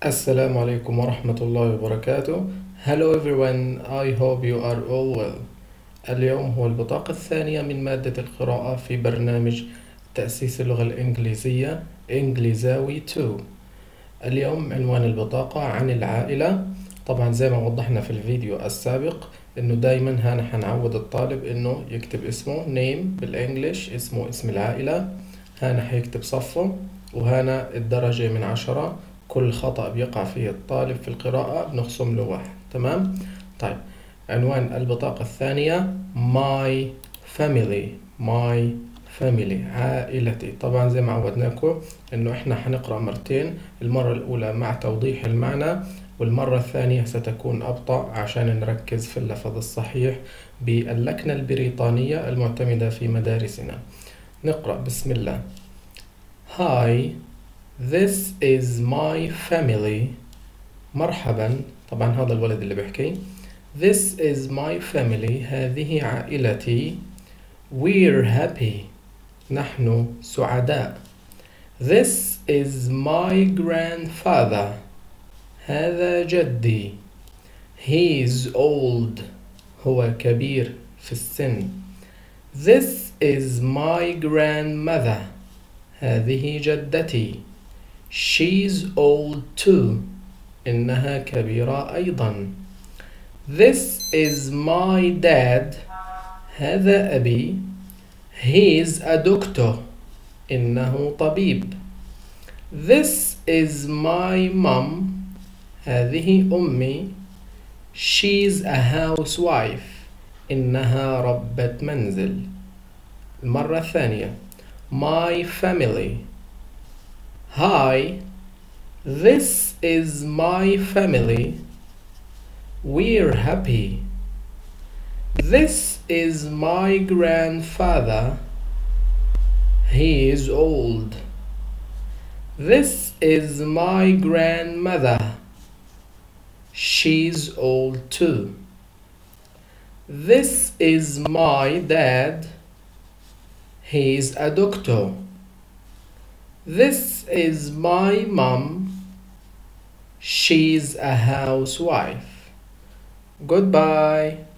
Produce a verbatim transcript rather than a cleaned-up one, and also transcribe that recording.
Assalamu alaikum wa rahmatullahi wa barakatuh. Hello everyone, I hope you are all well. اليوم هو البطاقة الثانية من مادة القراءة في برنامج تأسيس اللغة الإنجليزية إنجليزاوي تو. اليوم عنوان البطاقة عن العائلة. طبعا زي ما وضحنا في الفيديو السابق انه دايما هنا حنعود الطالب انه يكتب اسمه name بالانجليش، اسمه اسم العائلة. هنا حيكتب صفه، وهنا الدرجة من عشرة. كل خطأ بيقع فيه الطالب في القراءة بنخصم له واحد. تمام؟ طيب، عنوان البطاقة الثانية my family my family عائلتي. طبعا زي ما عودناكم انه احنا حنقرأ مرتين، المرة الاولى مع توضيح المعنى، والمرة الثانية ستكون أبطأ عشان نركز في اللفظ الصحيح باللكنة البريطانية المعتمدة في مدارسنا. نقرأ بسم الله. Hi, this is my family. مرحبا، طبعا هذا الولد اللي بيحكي. This is my family. هذه عائلتي. We're happy. نحن سعداء. This is my grandfather. هذا جدي. He is old. هو كبير في السن. This is my grandmother. هذه جدتي. She's old too. إنها كبيرة أيضا. This is my dad. هذا أبي. He's a doctor. إنه طبيب. This is my mom. هذه أمي. She's a housewife. إنها ربة منزل. المرة الثانية. My family. Hi, this is my family. We're happy. This is my grandfather. He is old. This is my grandmother. She's old too. This is my dad. He's a doctor. This is my mom. She's a housewife. Goodbye.